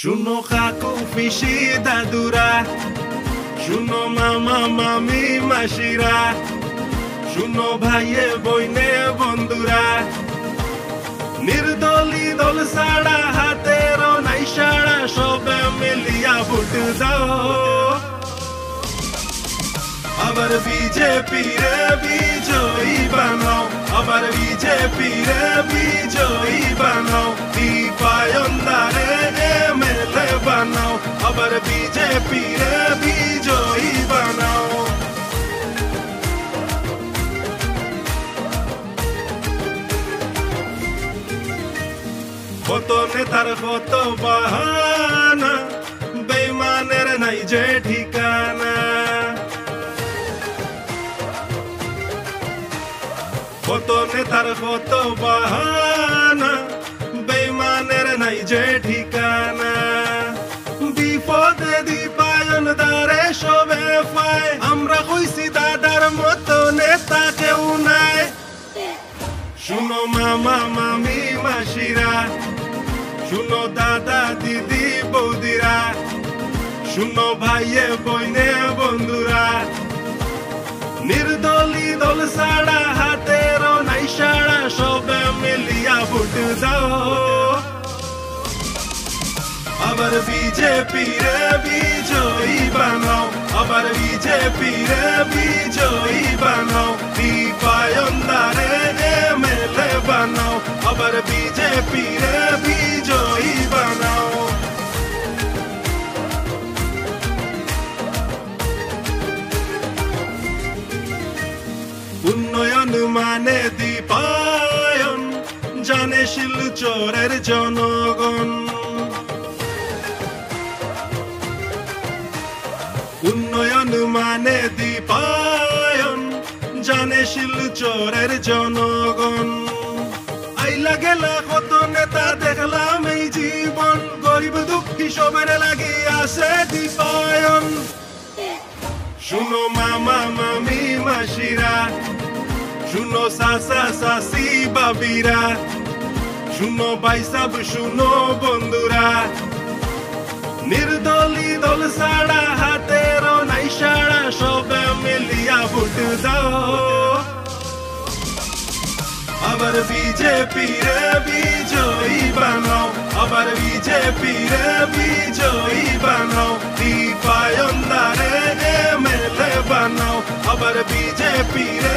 শুনো কাকু পিসি দাদুরা, শুনো মামা মামি মাসিরা, শুনো ভাইয়ে বইনে বন্ধুরা, নির্দলী দল ছাড়া হাতের নাই সাড়া, সবে মিলিয়া ভোট দাও। আবার বিজেপি রে বিজয়ী বানাও, আবার বিজেপি রে বিজয়ী বানাও, দীপায়নদারে এমএলএ বানাও, আবার বিজেপি রে বিজয়ী বানাও। কত নেতার কত বাহানা, বেইমানের নাই যে ঠিকানা। কত নেতার কত বাহানা, বেইমানের নাই যে ঠিকানা। বিপদে দীপায়নদারে সবে পায়, আমরা কইছি দাদার মতো নেতা কেউ নাই। শুনো মামা মামি মাসিরা, শুনো দাদা দিদি বৌদিরা, শুনো ভাইয়ে বইনে বন্ধুরা, নির্দলী দল ছাড়া হাতের নাই সাড়া, সবে মিলিয়া ভোট দাও। আবার বিজেপি রে বিজয়ী বানাও, আবার বিজেপি রে বিজয়ী বানাও, দীপায়নদারে এমএলএ বানাও, আবার বিজেপি রে বিজয়ী বানাও। উন্নয়ন মানে দীপায়ন, জানে শিলচরের জনগণ। উন্নয়ন মানে দীপায়ন, জানে শিলচরের জনগণ। আইলা গেলা কত নেতা দেখলাম এই জীবন, গরিব দুঃখী সবের লাগি আছে দীপায়ন। শুনো মামা মামি মাসিরা, শুনো চাচা চাচি বাবিরা, শুনো ভাই সাব শুনো বন্ধুরা, নির্দলী দল ছাড়া হাতের নাই সাড়া, সবে মিলিয়া ভোট দাও। আবার বিজেপি রে বিজয়ী বানাও, আবার বিজেপি রে বিজয়ী বানাও, দীপায়নদারে এমএলএ বানাও, আবার বিজেপি রে